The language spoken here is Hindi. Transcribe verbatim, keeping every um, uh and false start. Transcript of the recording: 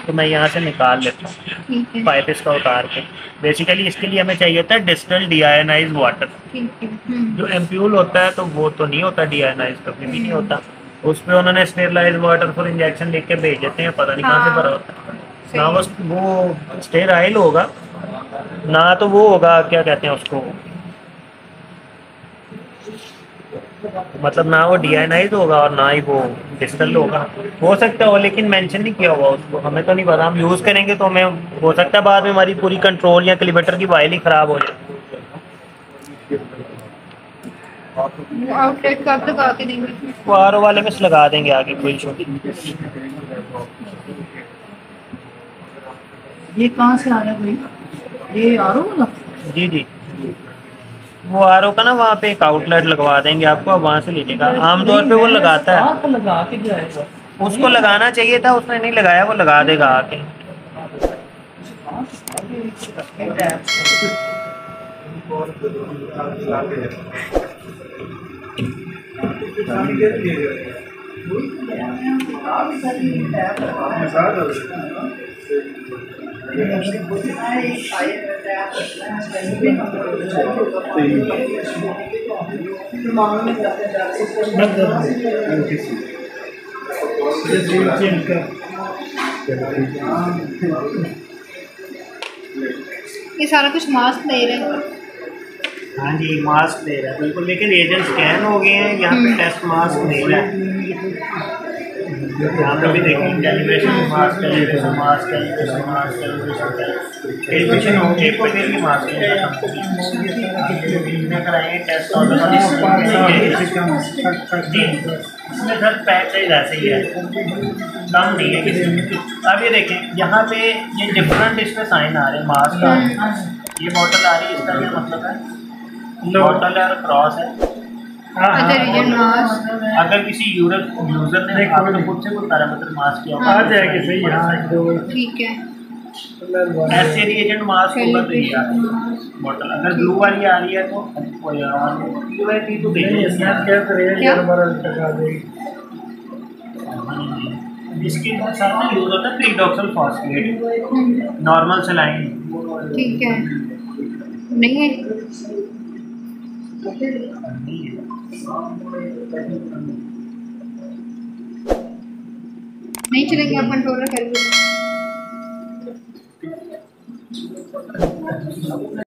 तो मैं यहाँ से निकाल लेता हूँ पाइप इसका उतार के। बेसिकली इसके लिए हमें चाहिए होता है डिस्टल डीआयोनाइज वाटर। जो एम्प्यूल होता है तो वो तो नहीं होता, डीआयोनाइज कभी भी नहीं होता। उस पर उन्होंने स्टेरलाइज वाटर फॉर इंजेक्शन लिख के भेज देते हैं, पता नहीं कहाँ से भरा होता है। ना वो वो स्टेराइल होगा, ना तो वो होगा क्या कहते हैं उसको, मतलब ना वो डीआयोनाइज होगा और ना ही वो डिस्टल होगा। हो सकता हो लेकिन मेंशन नहीं किया हुआ उसको, हमें तो नहीं पता। हम यूज़ करेंगे तो हमें हो सकता है बाद में हमारी पूरी कंट्रोल या कैलिब्रेटर की वायल ही ख़राब हो जाए। आउटलेट कब लगा के देंगे? वो आर ओ वाले में से लगा देंगे आगे, कोई इशू नहीं। ये कहाँ से आ रहा है भाई? ये आर ओ वाला? जी जी, वो आर ओ का ना वहाँ पे एक आउटलेट लगवा देंगे आपको, आप वहाँ से लीजिएगा। आमतौर पे वो लगाता है, लगा के जाएगा। उसको लगाना चाहिए था, उसने नहीं लगाया, वो लगा देगा आके। ये सारा कुछ मास्क ले रहे हैं। हाँ जी, मास्क ले रहा है बिल्कुल, लेकिन एजेंट स्कैन हो गए हैं, यहाँ पे टेस्ट मास्क नहीं है। यहाँ पे भी देखें calibration mask, calibration mask, calibration mask, calibration calibration हो गए पर फिर भी मास्क नहीं कराएंगे टेस्ट। जी इसमें सर पैक साइज ऐसे ही है, कम नहीं है किसी में। अब ये देखें यहाँ पे ये डिफरेंट इस पे साइन आ रहे हैं मास्क का। ये बॉटल आ रही है, इसका क्या मतलब है? बॉटल है और क्रॉस है। अगर किसी यूजर यूजर ने आपको खुद से कोई पैरामीटर मास्क किया होगा आ जाएगी सही। यहाँ ठीक है, ऐसे रिएजेंट मास्क होगा तो ये बॉटल। अगर ब्लू वाली आ रही है तो कोई और ब्लू वाली तो देखिए इसके साथ में यूज होता है प्रीडॉक्सल फॉस्फेट, नॉर्मल सलाइन। ठीक है, नहीं है नहीं चलेंगे, आप कंट्रोलर करेंगे।